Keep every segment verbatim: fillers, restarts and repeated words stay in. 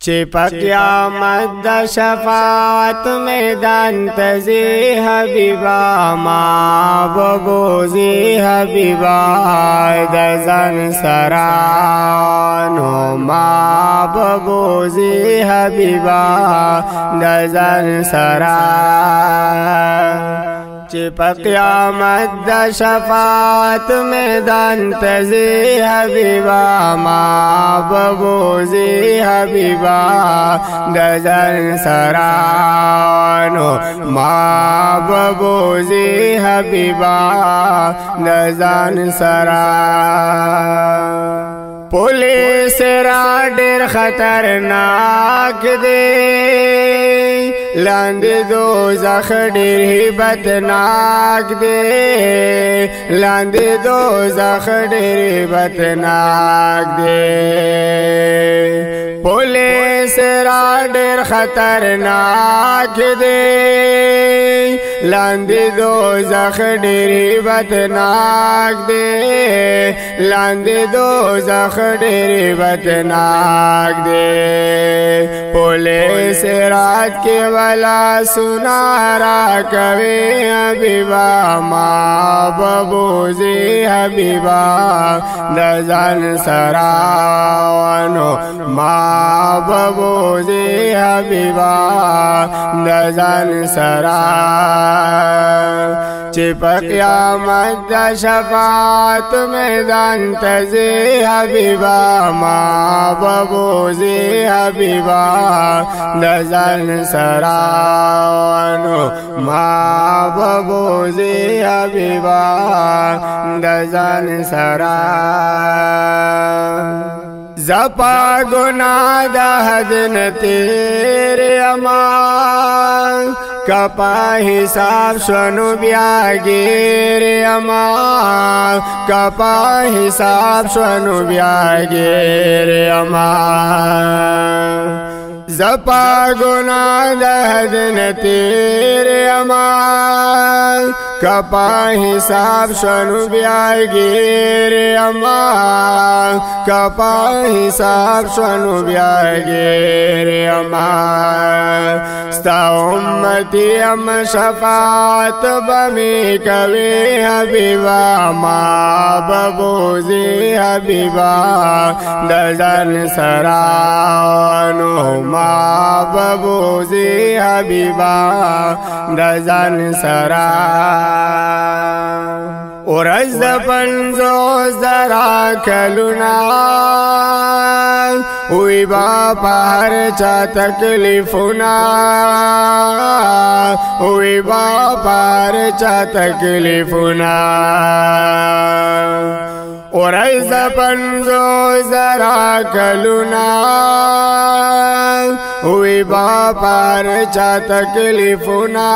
چی پا قیامت دا شفاعت میدان تزی حبیبا ما ببوزی حبیبا دزن سرانو ما ببوزی حبیبا دزن سران چی پا قیامت دا شفاعت میدان تزی حبیبا ما ببوزی حبیبا دزن سرانو ما ببوزی حبیبا دزن سران پولیس را ډیر خطرناک دی لاندې دوزخ ډیر هیبتناک دی لاندې دوزخ ډیر هیبتناک دی پولیس را ډیر خطرناک دی لاندې دوزخ ډیر هیبتناک دی لاندې دوزخ ډیر هیبتناک دی پولیس رات کې ولا سنارا کوي حبیبا ما ببوزي حبیبا د ځان سراونو ما ببوزي حبیبا د ځان سرا چی پا قیامت دا شفاعت میدان تزی حبیبا ما ببوزی حبیبا دزن سراونو ما ببوزی حبیبا دزن سراونو زپا گناہ دا حد نتیر امان کپا حساب شنو بیا گیر امان کپا حساب شنو بیا گیر امان زپا گناہ دا حد نتیر امان کپا حساب شنو بیا گیر امان کپا حساب شنو بیا گیر امان ستا امتی ام شفاعت بمی کوي حبیبا ما ببوزی حبیبا دزن سراونو ما ببوزی حبیبا دزن سراونو ورز دا پنزو زرا کلونا وی با پہر چا تکلیفونا وی با پہر چا تکلیفونا ورز دا پنزو زرا کلونا وی با پہر چا تکلیفونا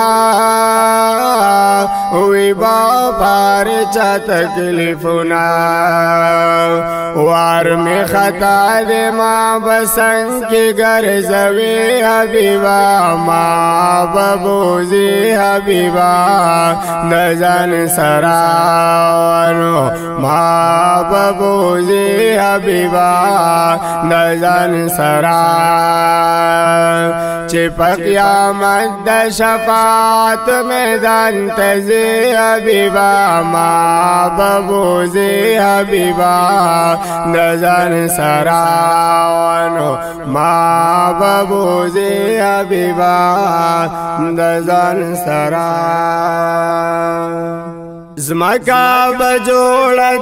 وی با پہر چا تکلیفونا وار میں خطا دے ماں بسنگ کی گرزوی حبیبا ماں ببوزی حبیبا نزن سراونو ماں ببوزی حبیبا نزن سراونو چی پا قیامت دا شفاعت میدان تزی حبیبا ما ببوزی حبیبا نزن سراونو ما ببوزی حبیبا نزن سراونو زمکا بجوڑ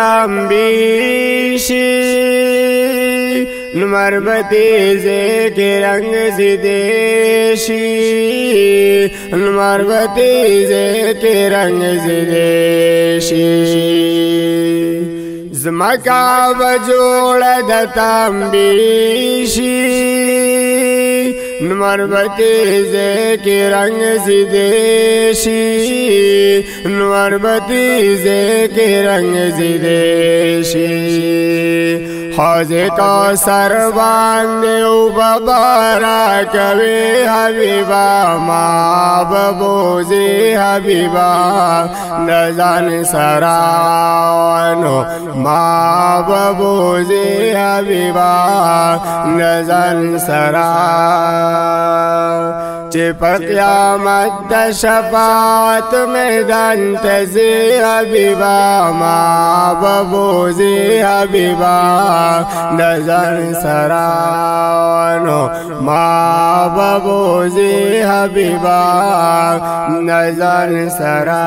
دتامبیشی نمربتی زے کے رنگ زدیشی نمربتی زے کے رنگ زدیشی زمکا بجوڑ دتامبیشی نمربتی زے کے رنگ زدیشی نمربتی زے کے رنگ زدیشی حوض کوثر باندې وببارا کوي حبیبا ما ببوزي حبیبا نزان سراونو ما ببوزي حبیبا نزان سرا چې په قیامت د شفاعت میدان ته ځي حبیبا ما ببوزي حبیبا نظر سراونو ما ببوزي حبیبا نظر سرا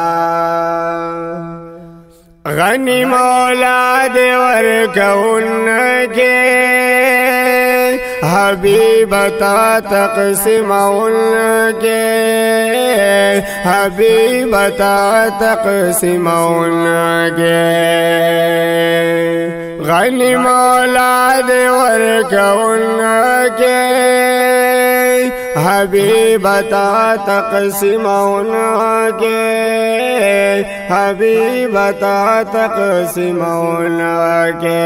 غنی مولا دے ورکون کے حبیبتا تقسمون کے حبیبتا تقسمون کے غنی مولا دے ورکون کے حبیبتا تقسمون کے حبیبتا تقسمون کے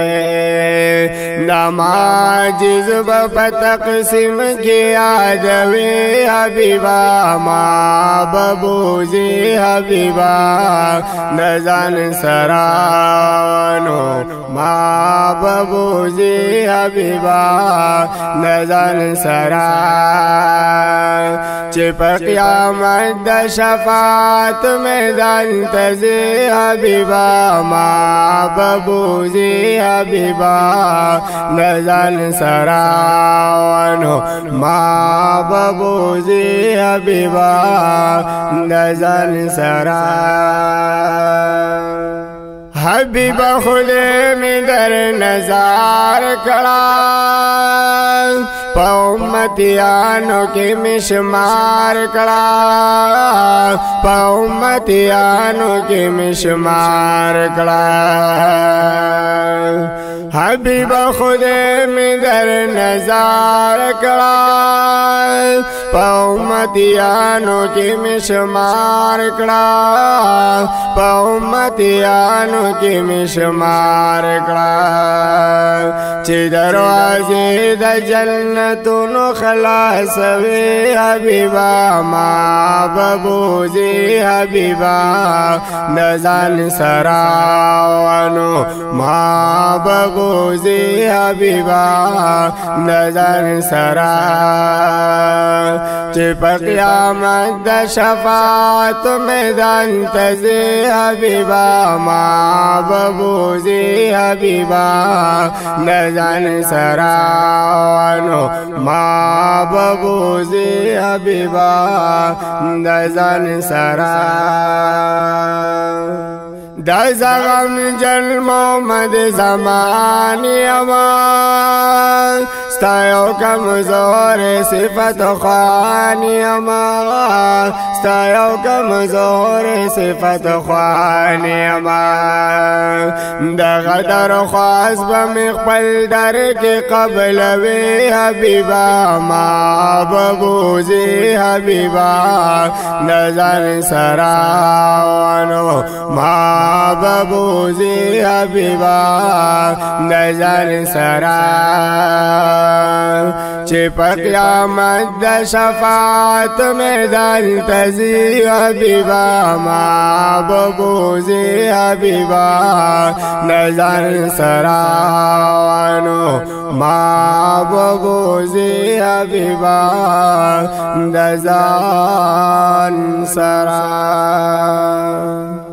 نماجز بپ تقسیم کیا جوی حبیبا ما ببوزی حبیبا نزان سرانو ما ببوزی حبیبا نزان سرانو چې په قیامت د شفاعت میدان ته ځي حبیبا ما ببوزي حبیبا نزل سراونو ما ببوزي حبیبا نزل سرا حبیبا خود می در نظر کړه پا امتیانو کی مشمار کڑا پا امتیانو کی مشمار کڑا حبیب خود میں در نظار کڑا پا امتیانو کی مشمار کڑا پا امتیانو کی مشمار کڑا چی دروازے دا جنتونو خلاص وی حبیبا ما ببوزی حبیبا نزان سراونو ما ببوزی حبیبا نزان سرا چی پا قیامت دا شفاعت میدان تزی حبیبا ما ببوزی حبیبا نزان سراونو ما ببوزی حبیبا نزان سرا دا زغم جل محمد زمانی اما ستایو کمزور صفت خوانی اما ستایو کمزور صفت خوانی اما دا غدر خواست بمقبل در کے قبل وی حبیبا ما ببوزی حبیبا نظر سراونو ما ببوزی حبیبا نظر سرا چی پا قیامت دا شفاعت میدان تزی حبیبا ما ببوزی حبیبا نظر سراونو ما ببوزی حبیبا نظر سرا